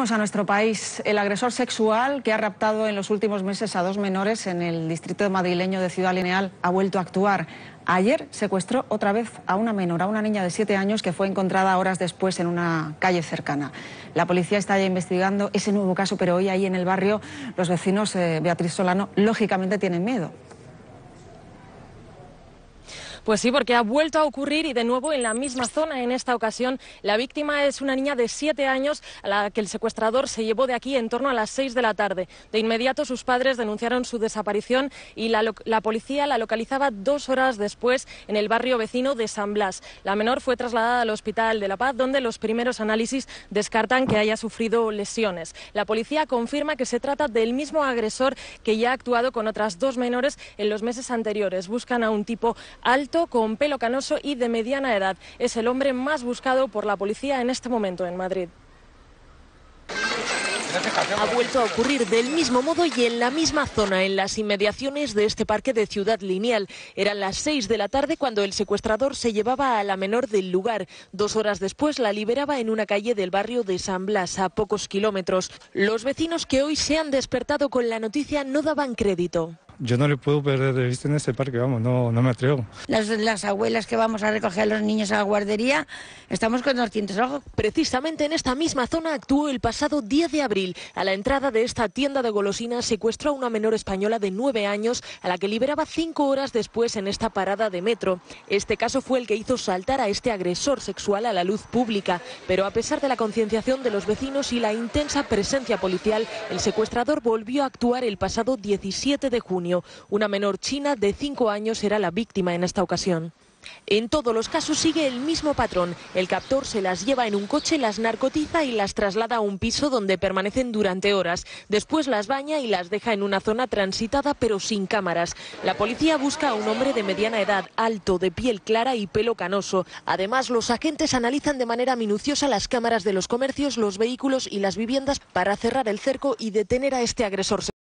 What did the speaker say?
Volvemos a nuestro país. El agresor sexual que ha raptado en los últimos meses a 2 menores en el distrito madrileño de Ciudad Lineal ha vuelto a actuar. Ayer secuestró otra vez a una menor, a una niña de 7 años que fue encontrada horas después en una calle cercana. La policía está ya investigando ese nuevo caso, pero hoy ahí en el barrio los vecinos, Beatriz Solano, lógicamente tienen miedo. Pues sí, porque ha vuelto a ocurrir y de nuevo en la misma zona. En esta ocasión la víctima es una niña de 7 años a la que el secuestrador se llevó de aquí en torno a las 6 de la tarde. De inmediato sus padres denunciaron su desaparición y la policía la localizaba 2 horas después en el barrio vecino de San Blas. La menor fue trasladada al Hospital de La Paz, donde los primeros análisis descartan que haya sufrido lesiones. La policía confirma que se trata del mismo agresor que ya ha actuado con otras 2 menores en los meses anteriores. Buscan a un tipo alto, con pelo canoso y de mediana edad. Es el hombre más buscado por la policía en este momento en Madrid. Ha vuelto a ocurrir del mismo modo y en la misma zona, en las inmediaciones de este parque de Ciudad Lineal. Eran las 6 de la tarde cuando el secuestrador se llevaba a la menor del lugar. 2 horas después la liberaba en una calle del barrio de San Blas, a pocos kilómetros. Los vecinos que hoy se han despertado con la noticia no daban crédito. Yo no le puedo perder de vista en ese parque, vamos, no me atrevo. Las abuelas que vamos a recoger a los niños a la guardería, estamos con 200 ojos. Precisamente en esta misma zona actuó el pasado 10 de abril. A la entrada de esta tienda de golosinas secuestró a una menor española de 9 años, a la que liberaba 5 horas después en esta parada de metro. Este caso fue el que hizo saltar a este agresor sexual a la luz pública. Pero a pesar de la concienciación de los vecinos y la intensa presencia policial, el secuestrador volvió a actuar el pasado 17 de junio. Una menor china de 5 años era la víctima en esta ocasión. En todos los casos sigue el mismo patrón. El captor se las lleva en un coche, las narcotiza y las traslada a un piso donde permanecen durante horas. Después las baña y las deja en una zona transitada pero sin cámaras. La policía busca a un hombre de mediana edad, alto, de piel clara y pelo canoso. Además, los agentes analizan de manera minuciosa las cámaras de los comercios, los vehículos y las viviendas para cerrar el cerco y detener a este agresor.